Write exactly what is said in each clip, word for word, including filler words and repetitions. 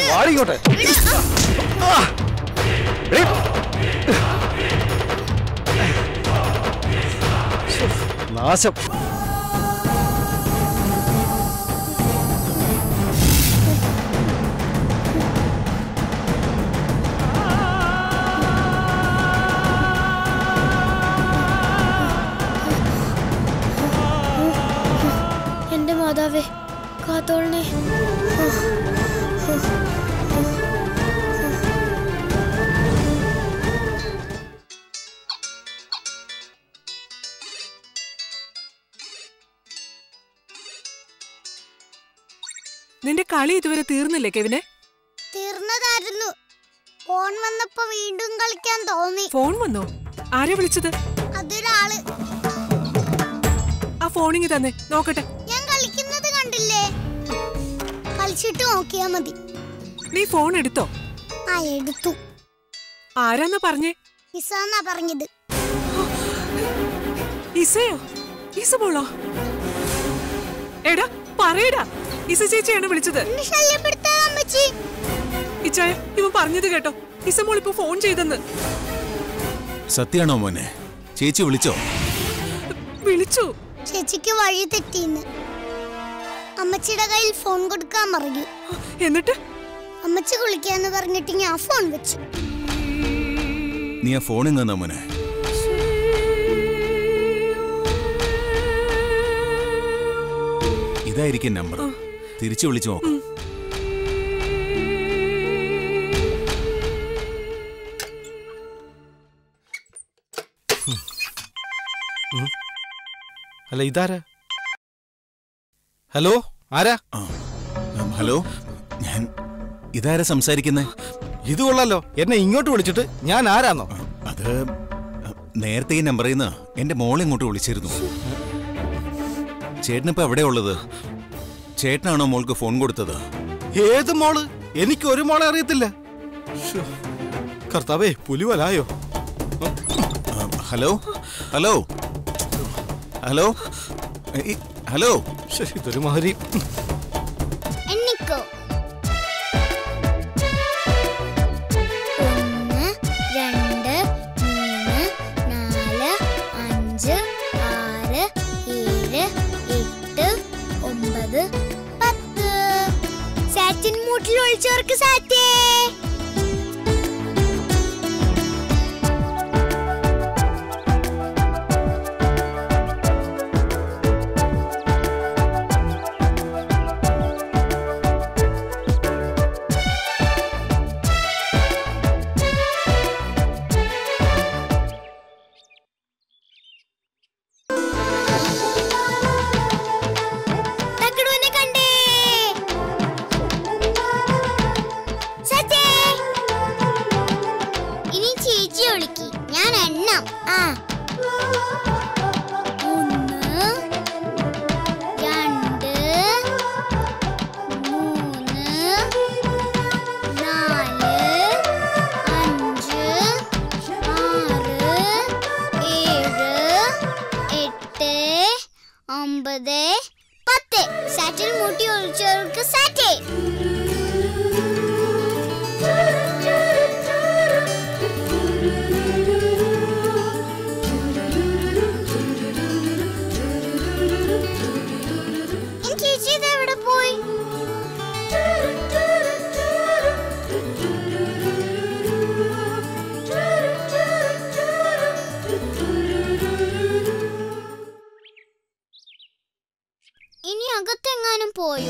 വാടിക്കോട്ടെ. നാശം. എന്റെ മാതാവേ കാത്തോളണേ. നിന്റെ കളി ഇതുവരെ തീർന്നില്ലേ കെവിനെ? തീർന്നതായിരുന്നു. ഫോൺ വന്നപ്പോ വീണ്ടും കളിക്കാൻ തോന്നി. ഫോൺ വന്നോ? ആരെ വിളിച്ചത്? അതൊരാള്. ആ ഫോണിങ് തന്നെ നോക്കട്ടെ. ഞാൻ കളിക്കുന്നത് കണ്ടില്ലേ? കളിച്ചിട്ട് നോക്കിയാ മതി. നീ ഫോൺ എടുത്തോ? ആ എടുത്തു. ആരാന്നാ പറഞ്ഞേ? ഇസാന്നാ പറഞ്ഞത്. ഇസയോ? ഇസമോളോ? എടാ പറയടാ, ഇസ ചേച്ചിയാണ് വിളിച്ചത്. ഇച്ചായ ഇവൻ പറഞ്ഞത് കേട്ടോ, ഇസമോൾ ഇപ്പൊ ഫോൺ ചെയ്തെന്ന്. സത്യാണോ മോനെ? ചേച്ചി വിളിച്ചോ? വിളിച്ചു. ചേച്ചിക്ക് വഴി തെറ്റിന്ന് അമ്മച്ചിയുടെ കയ്യിൽ ഫോൺ കൊടുക്കാൻ പറഞ്ഞു. എന്നിട്ട് അമ്മച്ചി കുളിക്കാന്ന് പറഞ്ഞിട്ട് ഞാൻ ഫോൺ വെച്ചു. നീ ആ ഫോണിൽ നിന്നാ മോനെ? ഇതായിരിക്കും നമ്പർ. തിരിച്ചു വിളിച്ചു നോക്കാം. അല്ല ഇതാരാ? ഹലോ, ആരാ? ഹലോ, ഞാൻ ഇതാരാ സംസാരിക്കുന്നേ? ഇത് കൊള്ളാലോ, എന്നെ ഇങ്ങോട്ട് വിളിച്ചിട്ട് ഞാൻ ആരാന്നോ? അത് നേരത്തെ ഈ നമ്പറിൽ നിന്ന് എന്റെ മോളെ ഇങ്ങോട്ട് വിളിച്ചിരുന്നു. ചേട്ടനിപ്പോ എവിടെയാ ഉള്ളത്? ചേട്ടനാണോ മോൾക്ക് ഫോൺ കൊടുത്തത്? ഏത് മോള്? എനിക്ക് ഒരു മോളെ അറിയത്തില്ല. കർത്താവേ, പുലിവലായോ? Hello hello hello hello. ഇതൊരു മാതിരി. എണ്ണിക്കോ. ഒന്ന് രണ്ട് മൂന്ന് നാല് അഞ്ച് ആറ് ഏഴ് എട്ട് ഒമ്പത് പത്ത്. സാറ്റിൻ മൂട്ടിൽ ഒളിച്ചവർക്ക് സാറ്റേ. സാറ്റിൽ മൂട്ടി ഒളിച്ചവർക്ക് സാറ്റേ. ചേച്ചി ഇതെവിടെ പോയി? ഇനി അകത്തെങ്ങാനും പോയോ?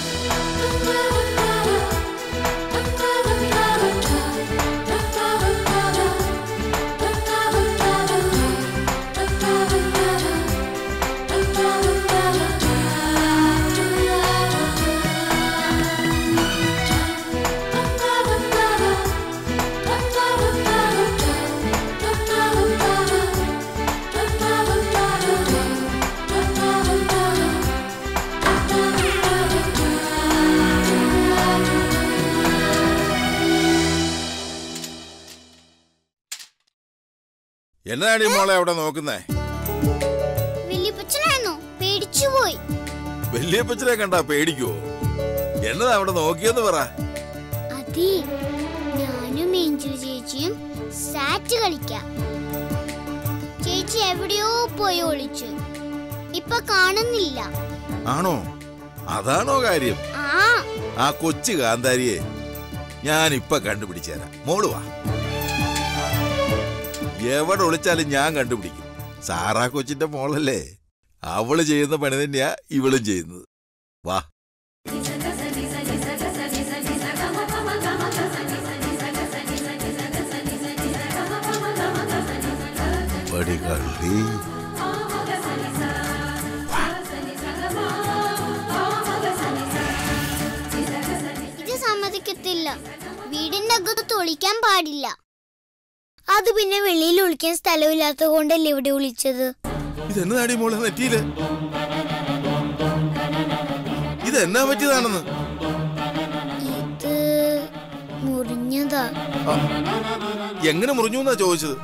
എന്നാണ് മോളെ അവിടെ നോക്കുന്നേ? വലിയപ്പച്ചനായിരുന്നോ? പേടിച്ചുപോയി. വലിയപ്പച്ചനെ കണ്ടാ പേടിക്കുവോ? എന്നതാ അവിടെ നോക്കിയെന്ന് പറ. മതി, ഞാനും ഏഞ്ചൽ ചേച്ചിയും സാറ്റ് കളിക്കാം. ചേച്ചി എവിടെയോ പോയി ഒളിച്ചു, ഇപ്പൊ കാണുന്നില്ല. ആണോ? അതാണോ കാര്യം? ആ ആ കൊച്ചു കാന്താരിയെ ഞാൻ ഇപ്പൊ കണ്ടുപിടിച്ചേരാം. മോള് വാ. എവിടെ ഒളിച്ചാലും ഞാൻ കണ്ടുപിടിക്കും. സാറാ കൊച്ചിന്റെ മോളല്ലേ, അവള് ചെയ്യുന്ന പണി തന്നെയാ ഇവളും ചെയ്യുന്നത്. വാ. പടികളി ഇത് സമ്മതിക്കത്തില്ല. വീടിന്റെ അകത്ത് ഒളിക്കാൻ പാടില്ല. അത് പിന്നെ വെളിയിൽ ഒളിക്കാൻ സ്ഥലമില്ലാത്തത് കൊണ്ടല്ലേ ഇവിടെ ഒളിച്ചത്. ഇതെന്നാടി മോളെ നെറ്റിയില്? ഇതെന്നാ പറ്റിയതാണെന്ന്? ഇത് മുറിഞ്ഞതാ. എങ്ങനെ മുറിഞ്ഞു എന്നാ ചോദിച്ചത്?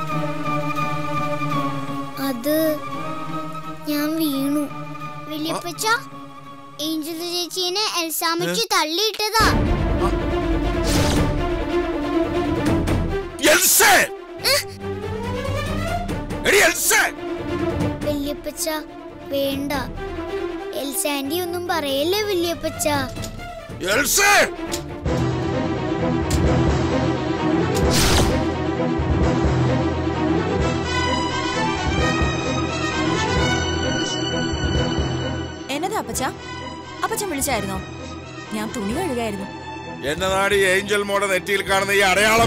അത് ഞാൻ വീണു. വലിയപ്പച്ച ഏഞ്ചൽ ചേച്ചീനെ എൽസാമച്ചി തള്ളിയിട്ടതാ. വല്യപ്പച്ച വേണ്ട, എൽസാൻഡി ഒന്നും പറയല്ലേ വല്യപ്പച്ച. എന്നതാ അപ്പച്ച? അപ്പച്ചൻ വിളിച്ചായിരുന്നോ? ഞാൻ തുണി കഴുകായിരുന്നു. എന്നതാടി ഏഞ്ചൽ മോടെ നെറ്റിയിൽ കാണുന്ന ഈ അടയാളം?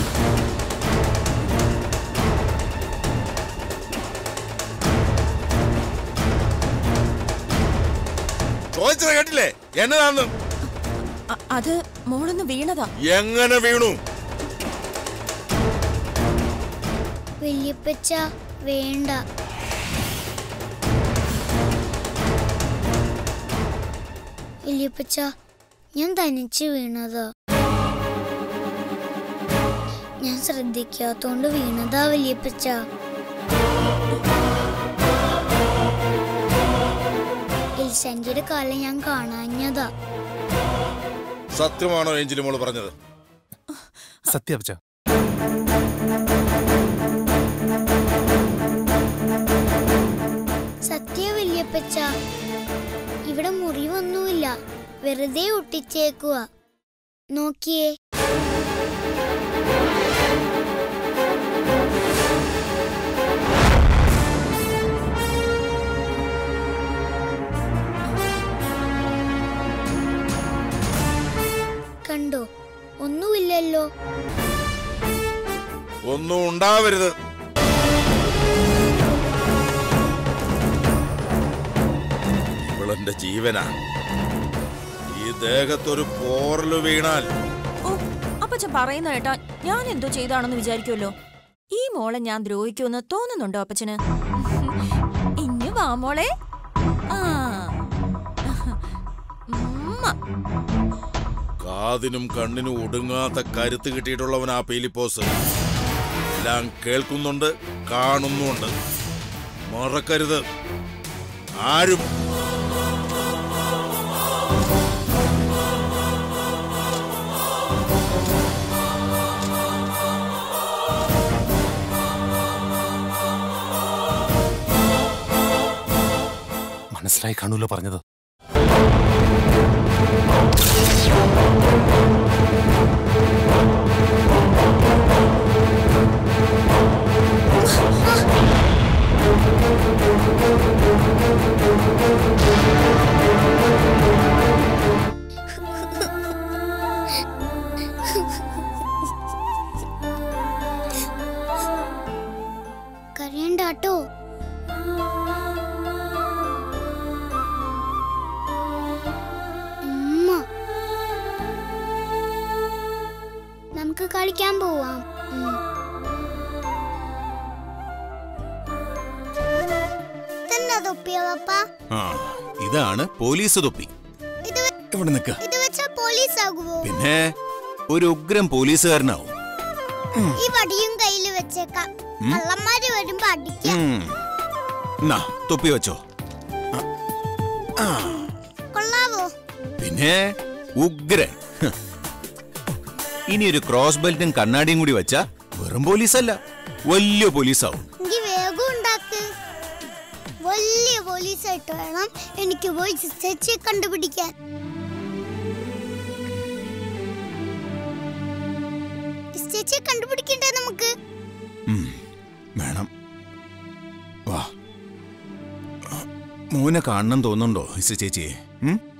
ചോദിച്ചത് കേട്ടില്ലേ? എന്നതാന്ന്? അത് മോളൊന്ന് വീണതാ. എങ്ങനെ വീണു? വല്യപ്പച്ച വേണ്ട. വല്യപ്പച്ച ഞാൻ തനിച്ച് വീണതാ. ഞാൻ ശ്രദ്ധിക്കാത്തോണ്ട് വീണതാ വല്യപ്പച്ച. എൽസാൻഡിയുടെ കാലം ഞാൻ കാണാഞ്ഞതാ. സത്യമാണോ ഏഞ്ചൽ മോള് പറഞ്ഞത്? സത്യം അപ്പച്ച. സത്യ വല്യപ്പച്ച, ഇവിടെ മുറിവൊന്നുമില്ല, വെറുതെ ഒട്ടിച്ചേക്കുക. നോക്കിയേ. കണ്ടോ? ഒന്നുമില്ലല്ലോ. ഒന്നും ഉണ്ടാവരുത്. ഇവളെന്റെ ജീവനാ. ഈ ദേഹത്തൊരു പോറല് വീണാൽ. ഓ, അപ്പച്ചൻ പറയുന്ന കേട്ടാ ഞാൻ എന്തോ ചെയ്താണെന്ന് വിചാരിക്കുമല്ലോ. ഈ മോളെ ഞാൻ ദ്രോഹിക്കുമെന്ന് തോന്നുന്നുണ്ടോ അപ്പച്ചന്? ഇങ്ങ് വാ മോളെ. ആ കാതിനും കണ്ണിനും ഒടുങ്ങാത്ത കരുത്ത് കിട്ടിയിട്ടുള്ളവനാ പീലിപ്പോസ്. എല്ലാം കേൾക്കുന്നുണ്ട്, കാണുന്നുണ്ട്. മറക്കരുത് ആരും. മനസ്സിലായി കാണൂല്ലോ പറഞ്ഞത്. കരയണ്ടാട്ടോ. നമുക്ക് കളിക്കാൻ പോവാം. ഇതാണ് പോലീസ് തൊപ്പി. ഇവിടെ നിൽക്ക. പിന്നെ ഒരു ഉഗ്രം പോലീസുകാരനാവും. ഈ വടിയും കയ്യിൽ വെച്ചേക്കാം. കള്ളന്മാര് വരുമ്പോ അടിക്കാം. എന്നാ തൊപ്പി വെച്ചോ. കൊള്ളാവോ? പിന്നെ ഉഗ്രൻ. ഇനി ഒരു ക്രോസ് ബെൽറ്റും കണ്ണാടിയും കൂടി വെച്ചാ വെറും പോലീസല്ല, വലിയ പോലീസാവും. എനിക്ക് വേഗം ഉണ്ടാക്ക്. വലിയ പോലീസായിട്ട് വേണം എനിക്ക് പോയി ചേച്ചിയെ കണ്ടുപിടിക്കാൻ. ചേച്ചിയെ കണ്ടുപിടിക്കണ്ടേ നമുക്ക്? വേണം. വാ, മോനെ കാണണം തോന്നുന്നുണ്ടോ ഇസ ചേച്ചിയെ?